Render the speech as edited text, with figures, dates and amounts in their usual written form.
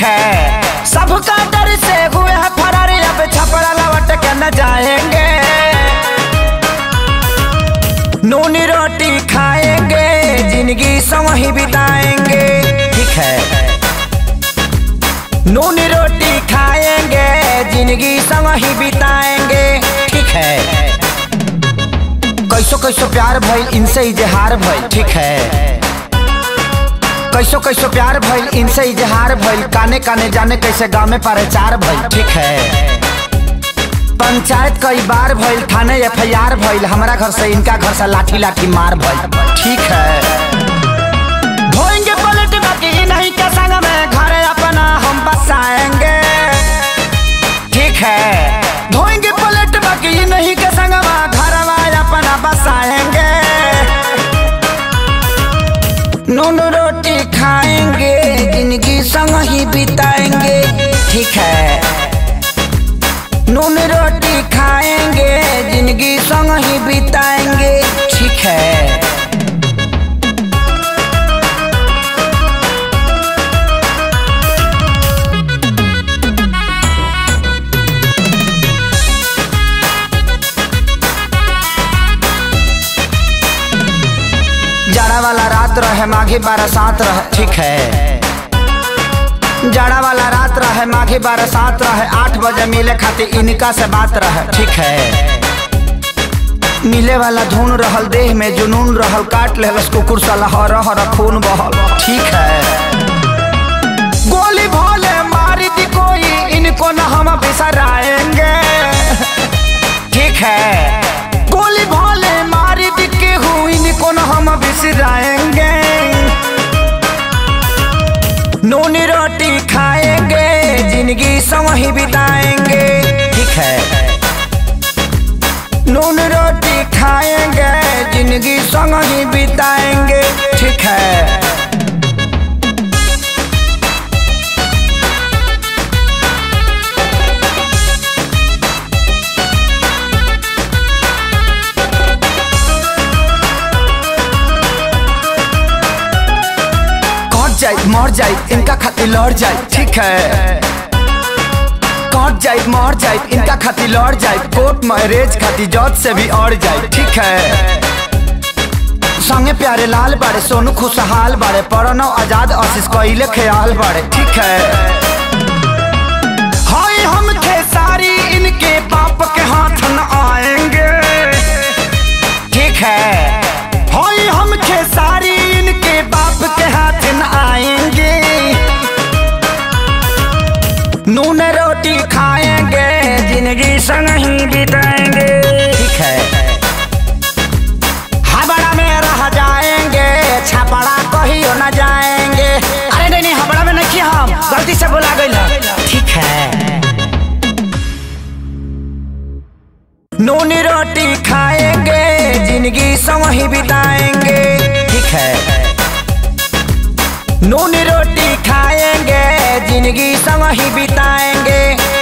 है। सबका डर से हुए हैं फरार, अब छपरा लौट के न जाएंगे। नूनी रोटी खाएंगे, जिंदगी संग ही बिताएंगे। ठीक है, नूनी रोटी खाएंगे, जिंदगी संग ही बिताएंगे। ठीक है, कैसो कैसो प्यार भइल इनसे इजहार भइल। ठीक है, कैसो कैसो प्यार भइल इनसे इजहार भइल। काने काने जाने कैसे गाँव में प्रचार भइल। ठीक है, पंचायत कई बार भइल, थाने FIR भइल। हमारा घर से इनका घर से लाठी लाठी मार भइल। ठीक है, धोएंगे पलट बाकी नहीं के संग में, घर अपना हम बसाएंगे। ठीक है, धोएंगे पलट बाकी नहीं के संग में, घर अपना बसाएंगे। नून रोटी खाएंगे, जिंदगी संग ही बिताएंगे। ठीक है, नून रोटी खाएंगे, जिंदगी संग ही बिताएंगे। ठीक है, जाड़ा वाला रात रहे माघी बरसात रहे। ठीक है, जाड़ा वाला रात रहे माघी बरसात रहे। 8 बजे मिले खातिर इनका से बात रहे। ठीक है, मिले वाला धुन रहल, देह में जुनून रहल। काट लेलस कुकुर साला हर हर खून बहल। ठीक है, गोली भोले मारी दी कोई, इनको न हम बिसराएंगे। ठीक है, गोली भोले मारी दी केहू, इनको न हम बिसराएंगे। नूनी रोटी खाएंगे, जिंदगी संग ही बिताएंगे। ठीक है, नून रोटी खाएंगे, जिंदगी संग ही बिताएंगे। ठीक है, मर जाए इनका खातिर लड़ जाए। ठीक है, कट जाए मर जाए इनका खातिर लड़ जाए। कोर्ट मैरिज खातिर जज से भी अड़ जाए। ठीक है, संगे प्यारे लाल बाड़े, सोनू खुशहाल बाड़े, प्रणव आजाद आशीष कइले ख्याल बाड़े। ठीक है, हाय हम खेसारी इनके बाप के हाथ न आएंगे। ठीक है, हाय हम खेसारी इनके बाप के हाथ न आएंगे। नून रोटी खाएंगे, जिंदगी संग ही बिताएंगे। ठीक है, हबड़ा में रह जाएंगे, छपड़ा कहियो न जाएंगे। अरे नहीं हबड़ा में नहीं, हम गलती से बोला गई। ठीक है, नून रोटी खाएंगे, जिंदगी संग ही बिताएंगे। ठीक है, नून रोटी खाएंगे, जिंदगी संग ही बिताएंगे।